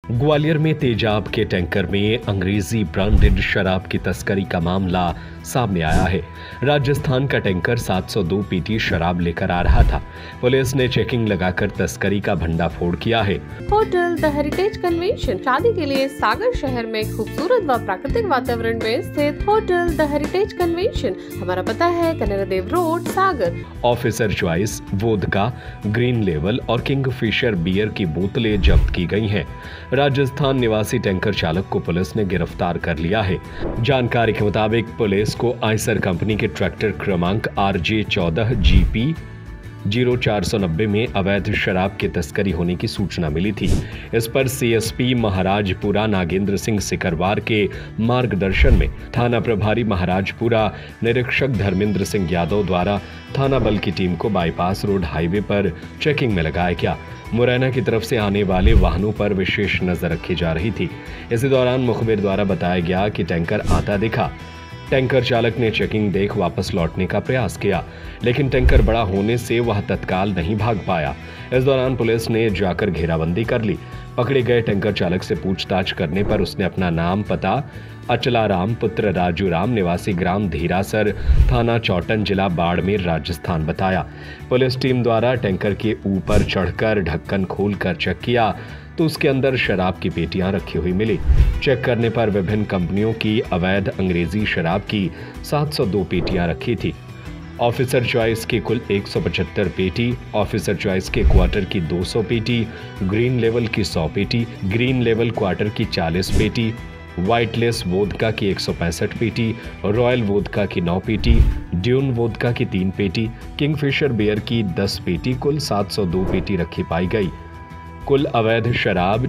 ग्वालियर में तेजाब के टैंकर में अंग्रेजी ब्रांडेड शराब की तस्करी का मामला सामने आया है। राजस्थान का टैंकर 702 पीटी शराब लेकर आ रहा था। पुलिस ने चेकिंग लगाकर तस्करी का भंडाफोड़ किया है। होटल द हेरिटेज कन्वेंशन शादी के लिए सागर शहर में खूबसूरत व प्राकृतिक वातावरण में स्थित होटल द हेरिटेज कन्वेंशन। हमारा पता है Kanera Dev road, Sagar. Officer choice, vodka, green लेवल और किंगफिशर बियर की बोतलें जब्त की गई हैं। राजस्थान निवासी टैंकर चालक को पुलिस ने गिरफ्तार कर लिया है। जानकारी के मुताबिक पुलिस को आयसर कंपनी के ट्रैक्टर क्रमांक RJ14 GP 0490 में अवैध शराब की तस्करी होने की सूचना मिली थी। इस पर CSP महाराजपुरा नागेंद्र सिंह सिकरवार के मार्गदर्शन में थाना प्रभारी महाराजपुरा निरीक्षक धर्मेंद्र सिंह यादव द्वारा थाना बल की टीम को बाईपास रोड हाईवे पर चेकिंग में लगाया गया। मुरैना की तरफ से आने वाले वाहनों पर विशेष नजर रखी जा रही थी। इसी दौरान मुखबिर द्वारा बताया गया कि टैंकर आता दिखा। टैंकर चालक ने चेकिंग देख वापस लौटने का प्रयास किया, लेकिन टैंकर बड़ा होने से वह तत्काल नहीं भाग पाया। इस दौरान पुलिस ने जाकर घेराबंदी कर ली। पकड़े गए टैंकर चालक से पूछताछ करने पर उसने अपना नाम, पता अचलाराम पुत्र राजू राम निवासी ग्राम धीरासर, थाना चौटन, जिला बाड़मेर, राजस्थान बताया। पुलिस टीम द्वारा टैंकर के ऊपर चढ़कर ढक्कन खोलकर चेक किया तो उसके अंदर शराब की पेटियां रखी हुई मिली। चेक करने पर विभिन्न कंपनियों की अवैध अंग्रेजी शराब की 702 पेटियां रखी थी। ऑफिसर चॉइस की कुल 175 पेटी, ऑफिसर चॉइस के क्वार्टर की 200 पेटी, ग्रीन लेवल की 100 पेटी, ग्रीन लेवल क्वार्टर की 40 पेटी, व्हाइटलेस वोदका की 165 पेटी, रॉयल वोदका की 9 पेटी, ड्यून वोदका की 3 पेटी, किंगफिशर बियर की 10 पेटी, कुल 702 पेटी रखी पाई गई। कुल अवैध शराब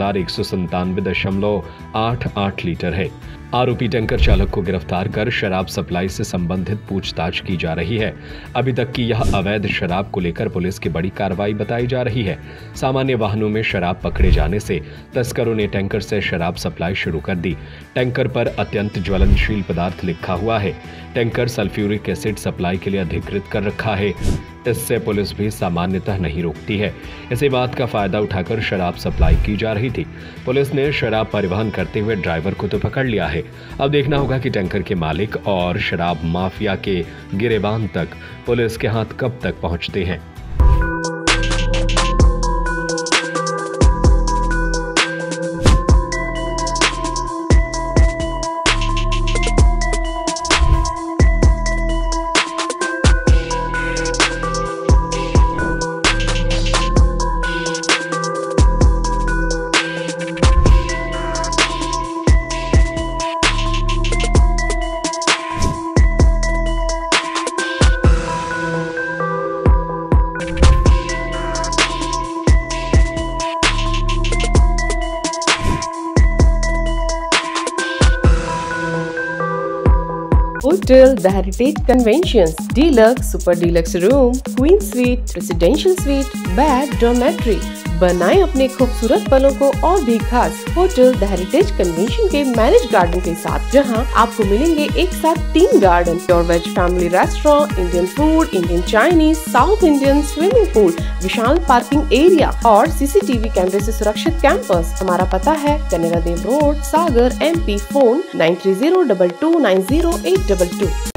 6197.88 लीटर है। आरोपी टैंकर चालक को गिरफ्तार कर शराब सप्लाई से संबंधित पूछताछ की जा रही है। अभी तक की यह अवैध शराब को लेकर पुलिस की बड़ी कार्रवाई बताई जा रही है। सामान्य वाहनों में शराब पकड़े जाने से तस्करों ने टैंकर से शराब सप्लाई शुरू कर दी। टैंकर पर अत्यंत ज्वलनशील पदार्थ लिखा हुआ है। टैंकर सल्फ्यूरिक एसिड सप्लाई के लिए अधिकृत कर रखा है। इससे पुलिस भी सामान्यतः नहीं रोकती है। इसी बात का फायदा उठाकर शराब सप्लाई की जा रही थी। पुलिस ने शराब परिवहन करते हुए ड्राइवर को तो पकड़ लिया है। अब देखना होगा कि टैंकर के मालिक और शराब माफिया के गिरेबान तक पुलिस के हाथ कब तक पहुंचते हैं। Hotel The Heritage Conventions, Deluxe, Super Deluxe Room, Queen Suite, Residential Suite, Bed, Dormitory। बनाएं अपने खूबसूरत पलों को और भी खास होटल द हेरिटेज कन्वेंशन के मैरिज गार्डन के साथ, जहां आपको मिलेंगे एक साथ 3 garden, pure veg family restaurant, Indian food, Indian Chinese, south Indian, swimming pool, विशाल पार्किंग एरिया और CCTV कैमरे से सुरक्षित कैंपस। हमारा पता है Kanera Dev road, Sagar, MP। Phone 9302290822।